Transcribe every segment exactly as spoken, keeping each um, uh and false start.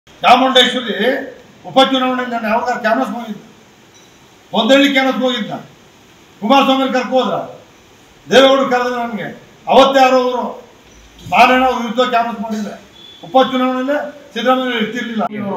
ಚಾಮುಂಡೇಶ್ವರಿ ಉಪಚುನಾವಣೆಯಲ್ಲಿ ನಾನು ಯಾವಾಗ ಕ್ಯಾನ್ವಸ್ ಹೋಗಿದ್ದೆ, ಒಂದಳ್ಳಿ ಕ್ಯಾನ್ವಸ್ ಹೋಗಿದ್ದ, ಕುಮಾರಸ್ವಾಮಿ ಕರ್ಕೊ ಹೋದ್ರ, ದೇವೇಗೌಡರು ಕರೆದ್ರೆ ನನಗೆ ಅವತ್ತೇ ಯಾರೋ ಅವರು ನಾನೇನೋ ಅವ್ರ ವಿರುದ್ಧ ಕ್ಯಾನ್ವಸ್ ಮಾಡಿದ್ರೆ ಉಪಚುನಾವಣೆಯಲ್ಲೇ ಸಿದ್ದರಾಮಯ್ಯ ಇರ್ತಿರ್ಲಿಲ್ಲ. ಇವರು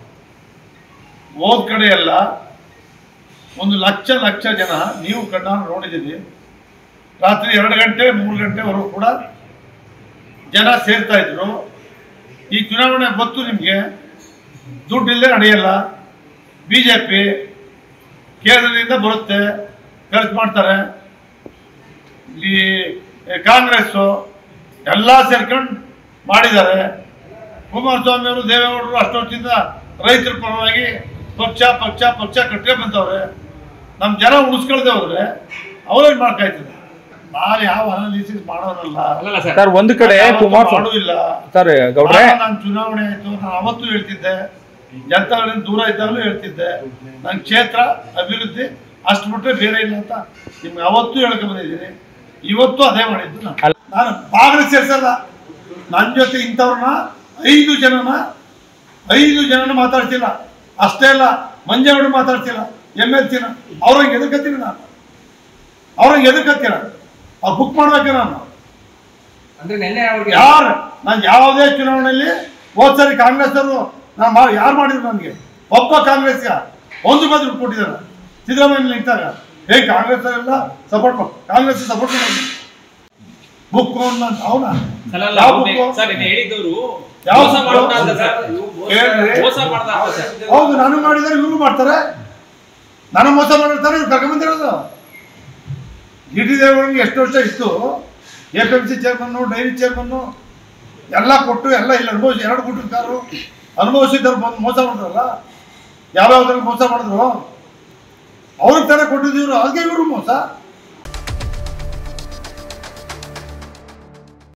ಹೋದ ಕಡೆ ಎಲ್ಲ ಒಂದು ಲಕ್ಷ ಲಕ್ಷ ಜನ ನೀವು ಕಣ್ಣಾರ ನೋಡಿದ್ದೀವಿ. ರಾತ್ರಿ ಎರಡು ಗಂಟೆ ಮೂರು ಗಂಟೆವರೆಗೂ ಕೂಡ ಜನ ಸೇರ್ತಾ ಇದ್ರು. ಈ ಚುನಾವಣೆ ಗೊತ್ತು ನಿಮಗೆ, ದುಡ್ಡಿಲ್ಲದೆ ನಡೆಯಲ್ಲ. ಬಿ ಜೆ ಪಿ ಕೇಂದ್ರದಿಂದ ಬರುತ್ತೆ, ಖರ್ಚು ಮಾಡ್ತಾರೆ. ಈ ಕಾಂಗ್ರೆಸ್ಸು ಎಲ್ಲ ಸೇರ್ಕೊಂಡು ಮಾಡಿದ್ದಾರೆ. ಕುಮಾರಸ್ವಾಮಿ ಅವರು ದೇವೇಗೌಡರು ಅಷ್ಟೊತ್ತಿಂದ ರೈತರ ಪರವಾಗಿ ಪಕ್ಷ ಪಕ್ಷ ಪಕ್ಷ ಕಟ್ಟೆ ಬಂದವ್ರೆ. ನಮ್ಮ ಜನ ಉಳಿಸ್ಕೊಳ್ದೆ ಹೋದ್ರೆ ಅವ್ರೇನು ಮಾಡ್ಕಾಯ್ತದೆ. ನಾನು ಯಾವ ಅನಾಲಿಸಿಸ್ ಮಾಡೋನಲ್ಲ ಸರ್. ಒಂದು ಕಡೆ ಮಾಡೂ ಇಲ್ಲ ಸರ್ ಗೌಡ್ರೆ, ನಾನು ಚುನಾವಣೆ ಆಯ್ತು, ನಾನು ಅವತ್ತು ಹೇಳ್ತಿದ್ದೆ, ಜನತಾಗಳಿಂದ ದೂರ ಇದ್ದಾಗಲೂ ಹೇಳ್ತಿದ್ದೆ, ನನ್ನ ಕ್ಷೇತ್ರ ಅಭಿವೃದ್ಧಿ ಅಷ್ಟು ಬಿಟ್ಟರೆ ಬೇರೆ ಇಲ್ಲ ಅಂತ ನಿಮ್ಗೆ ಅವತ್ತು ಹೇಳ್ಕೊಂಡ್ ಬಂದಿದ್ದೀನಿ. ಇವತ್ತು ಅದೇ ಮಾಡಿದ್ದು. ನಾನು ನಾನು ಬಾಗಿಲು ಸೇರಿಸಲ್ಲ. ನನ್ನ ಜೊತೆ ಇಂಥವ್ರನ್ನ ಐದು ಜನನ ಐದು ಜನನ ಮಾತಾಡ್ತಿಲ್ಲ. ಅಷ್ಟೇ ಅಲ್ಲ, ಮಂಜೇಗೌಡರು ಮಾತಾಡ್ತಿಲ್ಲ, ಎಮ್ ಎಲ್ ಸಿನ ಅವ್ರಂಗೆ ಎದುರ್ಕತ್ತೀನಿ. ನಾನು ಅವ್ರಂಗೆ ಎದುರ್ಕತ್ತೀರ, ಅವ್ರು ಬುಕ್ ಮಾಡ್ಬೇಕು. ನಾನು ಯಾರು ನಾನು ಯಾವುದೇ ಚುನಾವಣೆಯಲ್ಲಿ ಹೋದ್ ಸರಿ ಕಾಂಗ್ರೆಸ್ ಅವರು ನಾನು ಯಾರು ಮಾಡಿದ್ರು ನನಗೆ ಒಬ್ಬ ಕಾಂಗ್ರೆಸ್ಗೆ ಒಂದು ಬದ್ರು ಕೊಟ್ಟಿದ್ದಾರೆ. ಸಿದ್ದರಾಮಯ್ಯ ನಿಂತಾಗ ಹೇ ಕಾಂಗ್ರೆಸ್ ಎಲ್ಲ ಸಪೋರ್ಟ್ ಮಾಡಿ, ಕಾಂಗ್ರೆಸ್ ಸಪೋರ್ಟ್ ಮಾಡಿ ಬುಕ್ ಅವನ ಹೌದು ನಾನು ಮಾಡಿದರೆ ಇವರು ಮಾಡ್ತಾರೆ. ನಾನು ಮೋಸ ಮಾಡಿರ್ತಾರೆ, ಇವ್ರು ಕರ್ಕೊಂಡ್ಬಂದಿರೋದು. ಡಿ ಟಿ ದೇವೇಗೌಡರಿಗೆ ಎಷ್ಟು ವರ್ಷ ಇತ್ತು, A P M C chairman, dairy chairman ಎಲ್ಲ ಕೊಟ್ಟು ಎಲ್ಲ ಇಲ್ಲಿ ಅನುಭವಿಸಿ ಎರಡು ಕೊಟ್ಟಿರ್ತಾರು. ಅನುಭವಿಸಿದ್ದವ್ರು ಬಂದು ಮೋಸ ಮಾಡಿದ್ರಲ್ಲ, ಯಾವ್ಯಾವ್ದ್ರಲ್ಲಿ ಮೋಸ ಮಾಡಿದ್ರು ಅವ್ರಿಗೆ ತಾನೇ ಕೊಟ್ಟಿದ್ದೀವ್ರು, ಅದಕ್ಕೆ ಇವರು ಮೋಸ.